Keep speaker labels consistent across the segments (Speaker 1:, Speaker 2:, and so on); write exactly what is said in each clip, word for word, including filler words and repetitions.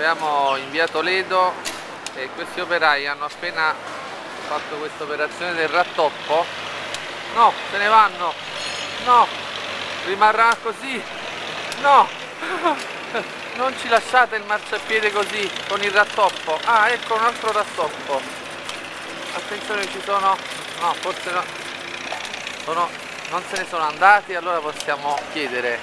Speaker 1: troviamo in via Toledo e questi operai hanno appena fatto questa operazione del rattoppo. No, se ne vanno, no, rimarrà così, no, non ci lasciate il marciapiede così con il rattoppo. Ah, ecco un altro rattoppo, attenzione, ci sono, no, forse no, sono, non se ne sono andati, allora possiamo chiedere,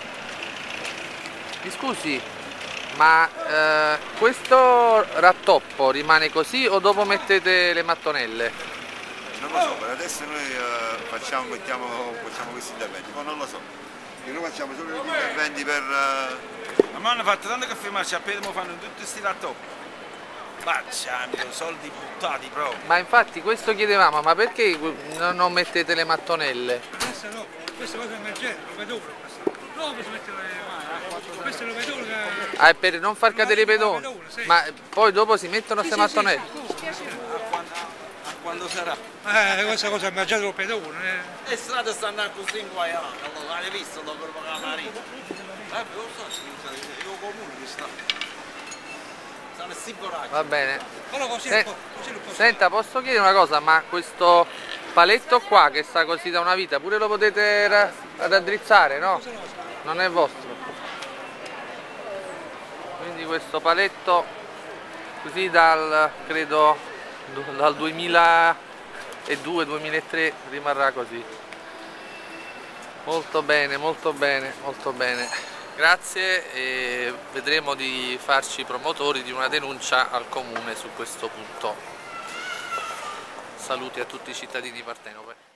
Speaker 1: mi scusi, ma eh, questo rattoppo rimane così o dopo mettete le mattonelle?
Speaker 2: Non lo so, per adesso noi uh, facciamo, mettiamo, facciamo questi interventi, ma non lo so. E noi facciamo solo gli interventi per... Uh...
Speaker 3: Ma mi hanno fatto tanto che fermarci a piedi, mi fanno tutti questi rattoppi. Facciamo, soldi buttati proprio.
Speaker 1: Ma infatti questo chiedevamo, ma perché non, non mettete le mattonelle?
Speaker 4: Questa no, questa cosa emergente, lo vedo questa. Dopo si mette le mani, questo lo vedo che...
Speaker 1: Ah, è per non far cadere i pedoni?
Speaker 4: Sì.
Speaker 1: Ma poi dopo si mettono queste
Speaker 4: Sì, sì,
Speaker 1: mattonelle?
Speaker 4: sì, sì.
Speaker 3: A quando, a quando sarà?
Speaker 4: Eh, questa cosa emergente lo pedone.
Speaker 3: Eh. Le strade stanno così inguaiate, l'hai visto dopo la marina? Eh, lo so, io comune mi sta. Stanno sicurati.
Speaker 1: Va bene.
Speaker 4: Allora così,
Speaker 1: Se-
Speaker 4: così lo posso.
Speaker 1: Senta, posso chiedere una cosa, ma questo paletto qua che sta così da una vita, pure lo potete ra- raddrizzare, no? Non è vostro. Quindi questo paletto così dal, credo, dal duemiladue duemilatré rimarrà così. Molto bene, molto bene, molto bene. Grazie e vedremo di farci promotori di una denuncia al comune su questo punto. Saluti a tutti i cittadini di Partenope.